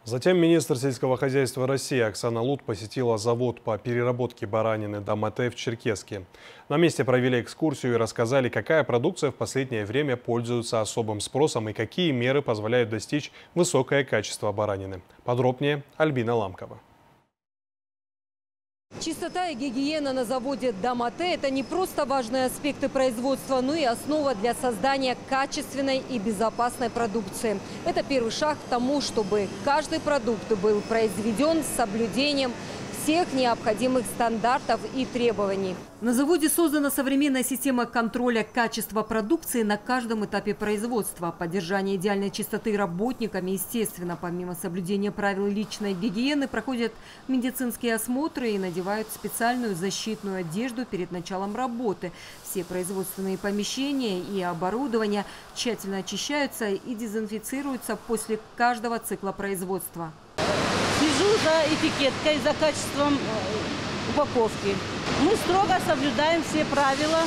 Затем министр сельского хозяйства России Оксана Лут посетила завод по переработке баранины Домате в Черкесске. На месте провели экскурсию и рассказали, какая продукция в последнее время пользуется особым спросом и какие меры позволяют достичь высокое качество баранины. Подробнее Альбина Ламкова. Чистота и гигиена на заводе Домате – это не просто важные аспекты производства, но и основа для создания качественной и безопасной продукции. Это первый шаг к тому, чтобы каждый продукт был произведен с соблюдением всех необходимых стандартов и требований. На заводе создана современная система контроля качества продукции на каждом этапе производства. Поддержание идеальной чистоты работниками, естественно, помимо соблюдения правил личной гигиены, проходят медицинские осмотры и надевают специальную защитную одежду перед началом работы. Все производственные помещения и оборудование тщательно очищаются и дезинфицируются после каждого цикла производства. Слежу за этикеткой, за качеством упаковки. Мы строго соблюдаем все правила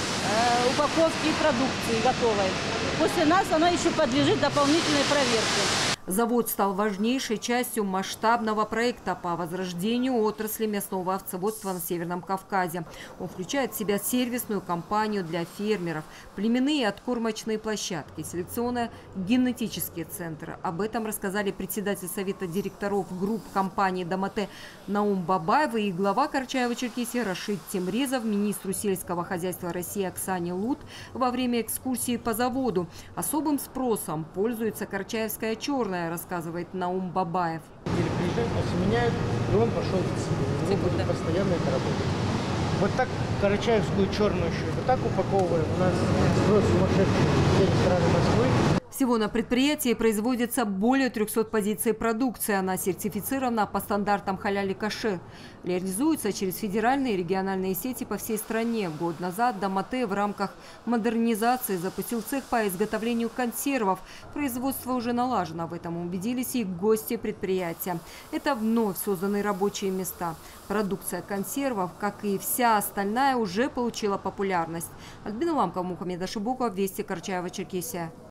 упаковки продукции готовой. После нас она еще подлежит дополнительной проверке. Завод стал важнейшей частью масштабного проекта по возрождению отрасли мясного овцеводства на Северном Кавказе. Он включает в себя сервисную компанию для фермеров, племенные откормочные площадки, селекционно-генетические центры. Об этом рассказали председатель совета директоров групп компании «Домате» Наум Бабаев и глава Карачаево-Черкесии Рашид Темрезов министру сельского хозяйства России Оксане Лут во время экскурсии по заводу. Особым спросом пользуется карачаевская черная, рассказывает Наум Бабаев. Приезжают, осеменяют, и он пошел в цикл. У него будет постоянно это работать. Вот так карачаевскую черную еще вот так упаковываем. У нас спрос сумасшедший в все рестораны Москвы. Всего на предприятии производится более 300 позиций продукции. Она сертифицирована по стандартам халяли кашер. Реализуется через федеральные и региональные сети по всей стране. Год назад Домате в рамках модернизации запустил цех по изготовлению консервов. Производство уже налажено. В этом убедились и гости предприятия. Это вновь созданные рабочие места. Продукция консервов, как и вся остальная, уже получила популярность. Альбина Ламкова, Мухаммед Ашибоков, Вести, Карачаево-Черкесия.